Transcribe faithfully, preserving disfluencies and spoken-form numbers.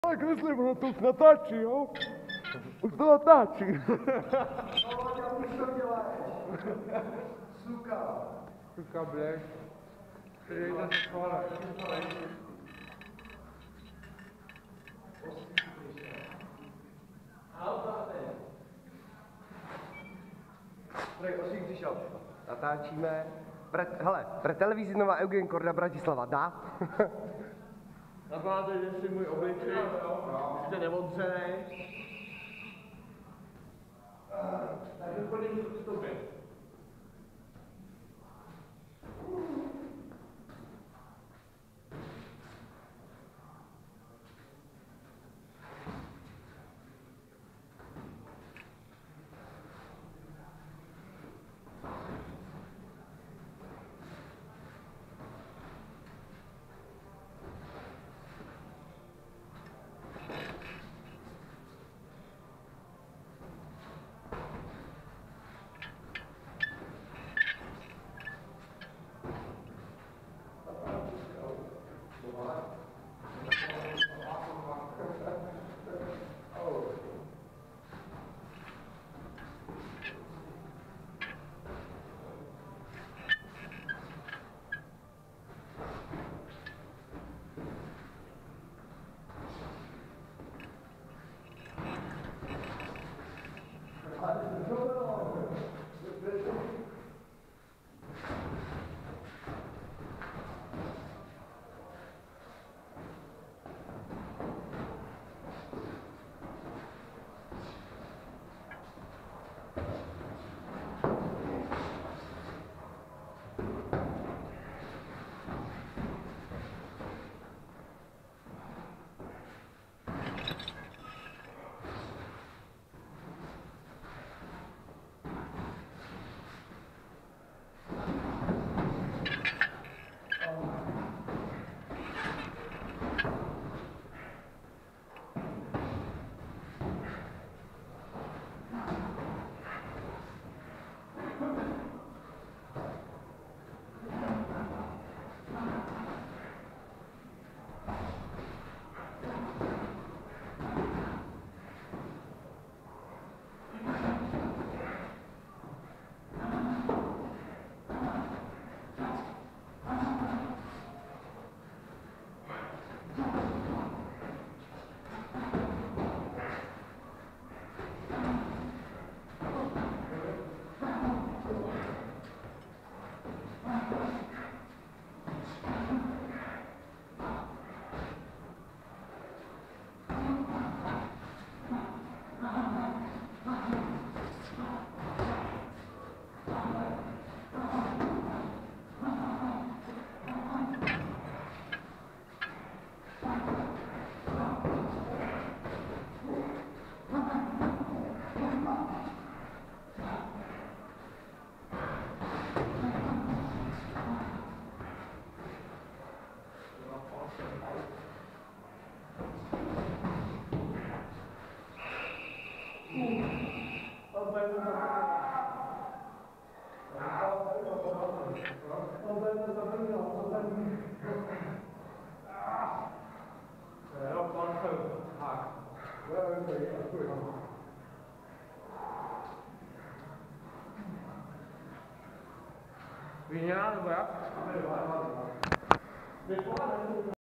Tak myslím, ono to už natáčí, jo? Už to natáčí. No, já už to děláš. Suka. Suka, blek. Který to schválá. Prej, Osík přišel. Natáčíme. Pre, hele, pre televizi Nová Eugen Korda Bratislava, dá? Napadá, že si můj obličej, jste neodřenej. Tak úplně k tobě. Vyněná nebo jak?